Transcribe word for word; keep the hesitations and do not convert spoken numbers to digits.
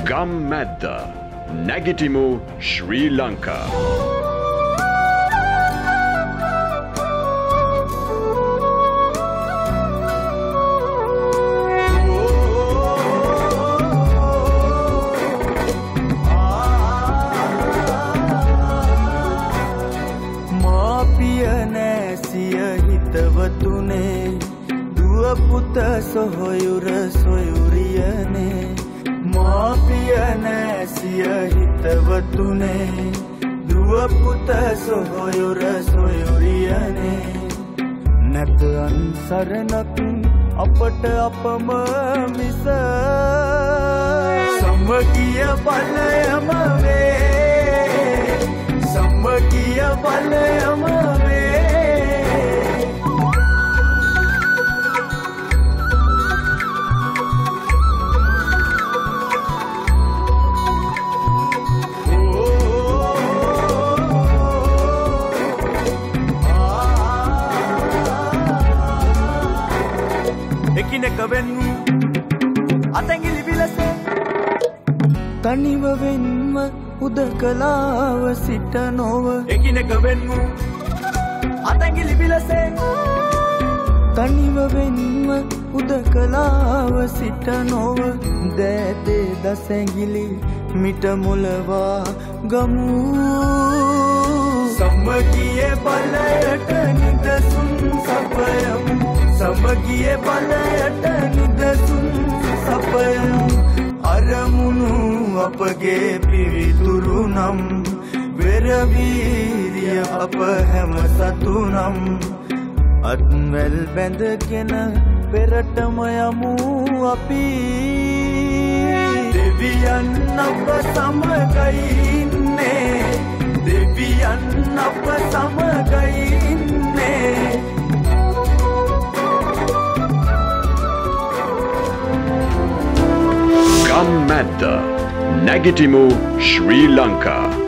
ගම්මැද්ද නැගිටිමු ශ්‍රී ලංකා. හිතවතුනේ දුව පුත සොහොයුර සොයුරියනේ මාපිය නැසිය හිතවතුනේ දුව පුත සොහොයුර සොයුරියනේ නැත අන්සරණක් අපට අපම මිස සම්මගිය බලයම වේ සම්මගිය බලයම වේ එකිනෙක වෙන්වූ අතැඟිලි විලසේ තනිව වෙන්ව උදකලාව සිට නොව එකිනෙක වෙන්වූ අතැඟිලි විලසේ තනිව වෙන්ව උදකලාව සිට නොව දෑතේ දසැඟිලි මිට මුලවා ගමු සම්මගියේ බලයට නිදසුන් සපයමු සමගිය බලයට නිදසුන් සපයමු අරමුණු අපගේ පිවිතුරු නම් වෙරවීරිය අප හැම සතු නම් අත්වැල් බැඳගෙන පෙරටම යමු අපි දෙවියන් අප සමගයි ඉන්නේ දෙවියන් අප සමගයි ඉන්නේ ගම්මැද්ද නැගිටිමු ශ්‍රී ලංකා.